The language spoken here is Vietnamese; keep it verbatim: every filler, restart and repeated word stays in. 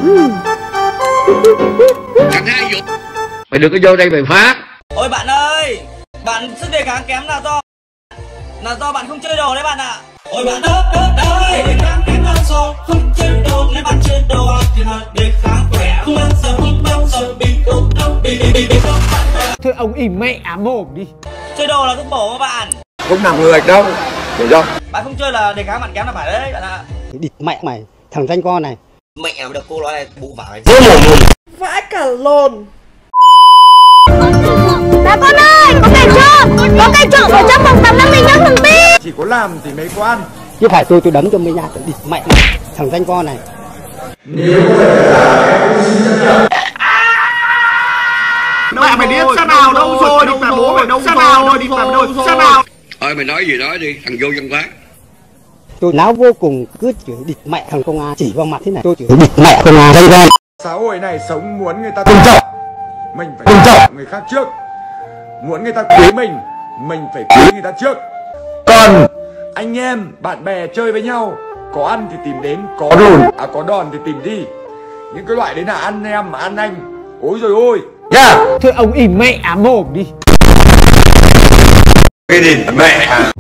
Thằng hai vụ. Mày đừng có vô đây mày phá. Ôi bạn ơi, bạn sức đề kháng kém là do là do bạn không chơi đồ đấy bạn ạ. À. Ôi bạn ơi, ơi, đề kháng kém là do không chơi đồ. Nếu bạn chơi đồ thì là đề kháng khỏe. Không bao giờ không bao giờ bị đụng đâu, bị bị bị bị không bạn. Thôi ông im mẹ mồm đi. Chơi đồ là thuốc bổ mà bạn. Không nằm người đâu, hiểu không? Bạn không chơi là đề kháng bạn kém là phải đấy bạn ạ. Địt mẹ mày, thằng danh con này. Mẹ mà được cô nói này bụ vào này. Vãi cả lồn. Bà con ơi, có cây chưa? Có cây trộn ở trong phòng tắm năm mươi nhá thằng Ti. Chỉ có làm thì mấy quan. Chứ phải tôi tôi đấm cho mấy nhát. Địt mẹ mày, thằng danh con này. Nếu mẹ mày điếc sao nào đâu rồi, đi phải bố mày đâu sao nào rồi, đi phải đâu sao nào. Thôi mày nói gì nói đi, thằng vô văn hóa. Tôi náo vô cùng cứ chửi địt mẹ thằng công an, chỉ vào mặt thế này. Tôi chửi địt mẹ công an danh con. Xã hội này sống muốn người ta tôn trọng, mình phải tôn trọng người khác trước. Muốn người ta quý mình, mình phải quý người ta trước. Còn anh em, bạn bè chơi với nhau, có ăn thì tìm đến, có đòn, à có đòn thì tìm đi. Những cái loại đấy là ăn em mà ăn anh. Ôi rồi ôi. Yeah. Thôi ông im mẹ mồm đi. Cái gì mẹ à?